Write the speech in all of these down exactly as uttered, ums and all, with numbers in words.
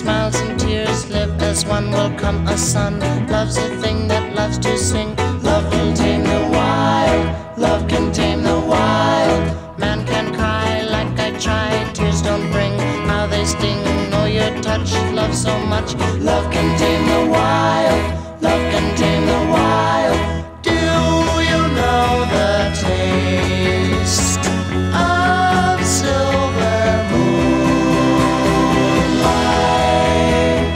smiles and tears live as one. Will come a son. Love's a thing that loves to sing. Love will tame the wild. Love can tame the wild. Man can cry like I tried. Tears don't bring, how they sting. Know your touch, love so much. Love can tame the wild. Love can tame the wild. Do you know the taste of silver moonlight?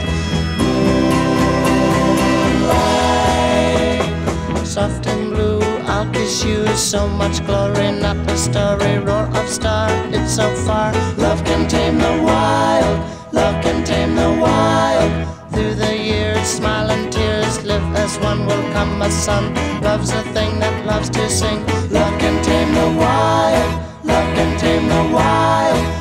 Moonlight, soft and blue, I'll kiss you. So much glory, not a story. Roar of star, it's so far. Love can tame the wild. Love can tame the wild. Through the years, smile and tears live as one. Will come a son. Love's a thing that loves to sing. Love can tame the wild. Love can tame the wild.